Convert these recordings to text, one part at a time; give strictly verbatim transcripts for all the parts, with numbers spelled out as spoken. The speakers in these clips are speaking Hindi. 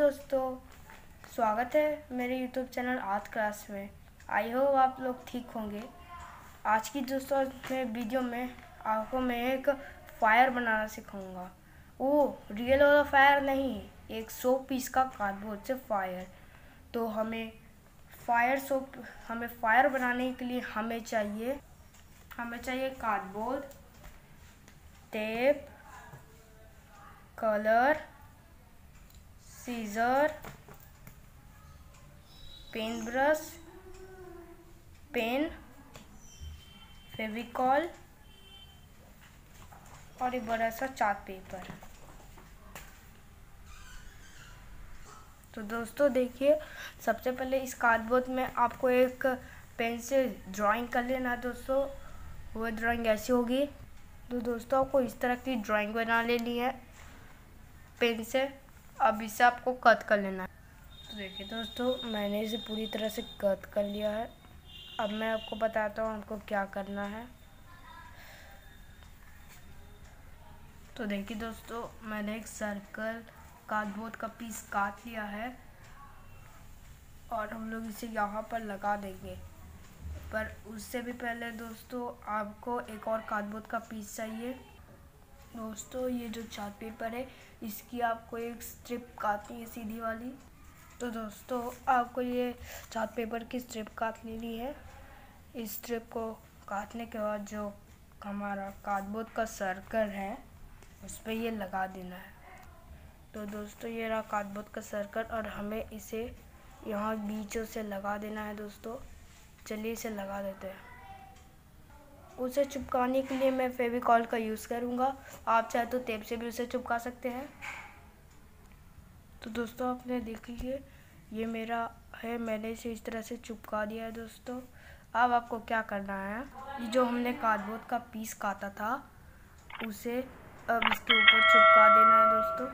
दोस्तों, स्वागत है मेरे यूट्यूब चैनल आर्ट क्लास में। आई होप आप लोग ठीक होंगे। आज की दोस्तों मैं वीडियो में आपको मैं एक फायर बनाना सिखाऊंगा। वो रियल वाला फायर नहीं, एक सौ पीस का कार्डबोर्ड से फायर। तो हमें फायर सो हमें फायर बनाने के लिए हमें चाहिए हमें चाहिए cardboard, tape, colour, scissor, pen brush, pen, Fevicol और एक बड़ा सा चार्ट पेपर। तो दोस्तों देखिए, सबसे पहले इस कार्डबोर्ड में आपको एक पेन से ड्राइंग कर लेना है। दोस्तों वो ड्राइंग ऐसी होगी। तो दोस्तों आपको इस तरह की ड्राइंग बना लेनी है पेन से। अब इसे आपको कट कर लेना है। तो देखिए दोस्तों, मैंने इसे पूरी तरह से कट कर लिया है। अब मैं आपको बताता हूँ आपको क्या करना है। तो देखिए दोस्तों, मैंने एक सर्कल कार्डबोर्ड का पीस काट लिया है और हम लोग इसे यहाँ पर लगा देंगे। पर उससे भी पहले दोस्तों आपको एक और कार्डबोर्ड का पीस चाहिए। दोस्तों ये जो चार्ट पेपर है, इसकी आपको एक स्ट्रिप काटनी है, सीधी वाली। तो दोस्तों आपको ये चार्ट पेपर की स्ट्रिप काट लेनी है। इस स्ट्रिप को काटने के बाद जो हमारा कार्डबोर्ड का सर्कल है उस पर ये लगा देना है। तो दोस्तों ये रहा कार्डबोर्ड का सर्कल और हमें इसे यहाँ बीचों से लगा देना है। दोस्तों चलिए इसे लगा देते हैं। उसे चिपकाने के लिए मैं फेविकॉल का यूज़ करूँगा। आप चाहे तो टेप से भी उसे चिपका सकते हैं। तो दोस्तों आपने देख लीजिए, ये मेरा है, मैंने इसे इस तरह से चिपका दिया है। दोस्तों अब आपको क्या करना है, ये जो हमने कार्डबोर्ड का पीस काटा था उसे अब इसके ऊपर चिपका देना है। दोस्तों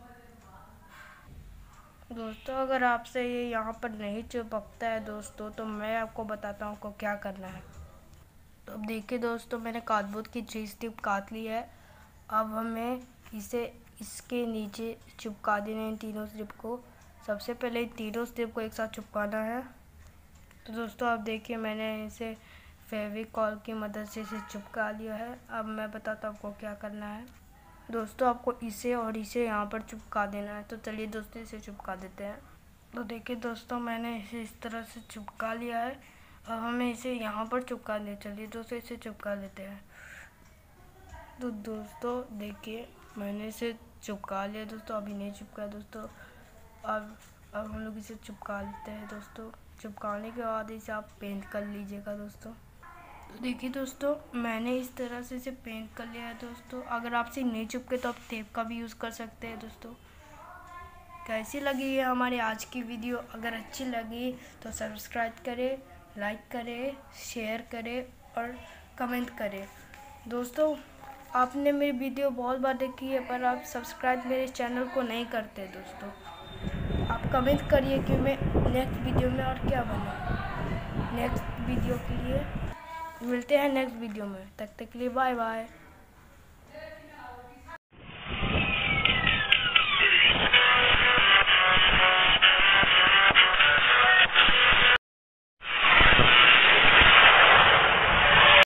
दोस्तों अगर आपसे ये यहाँ पर नहीं चिपकता है दोस्तों, तो मैं आपको बताता हूँ आपको क्या करना है। तो अब देखिए दोस्तों, मैंने कार्डबोर्ड की थ्री स्ट्रिप काट ली है। अब हमें इसे इसके नीचे चिपका देना है, इन तीनों स्ट्रिप को। सबसे पहले तीनों स्ट्रिप को एक साथ चिपकाना है। तो दोस्तों आप देखिए, मैंने इसे फेविकॉल की मदद से इसे चिपका लिया है। अब मैं बताता हूँ आपको क्या करना है। दोस्तों आपको इसे और इसे यहाँ पर चिपका देना है। तो चलिए दोस्तों इसे चिपका देते हैं। तो देखिए दोस्तों, मैंने इसे इस तरह से चिपका लिया है। अब हमें इसे यहाँ पर चिपका दे। चलिए दोस्तों इसे चिपका देते हैं। तो दोस्तों देखिए, मैंने इसे चिपका लिया दोस्तों, अभी नहीं चिपका दोस्तों। अब अब हम लोग इसे चिपका लेते हैं। दोस्तों चिपकाने के बाद इसे आप पेंट कर लीजिएगा। दोस्तों तो देखिए दोस्तों, मैंने इस तरह से इसे पेंट कर लिया है। दोस्तों अगर आपसे नहीं चिपके तो आप टेप का भी यूज़ कर सकते हैं। दोस्तों कैसी लगी है हमारी आज की वीडियो? अगर अच्छी लगी तो सब्सक्राइब करें, लाइक करें, शेयर करें और कमेंट करें। दोस्तों आपने मेरी वीडियो बहुत बार देखी है पर आप सब्सक्राइब मेरे चैनल को नहीं करते। दोस्तों आप कमेंट करिए कि मैं नेक्स्ट वीडियो में और क्या बनाऊँ। नेक्स्ट वीडियो के लिए मिलते हैं नेक्स्ट वीडियो में। तब तक के लिए बाय बाय।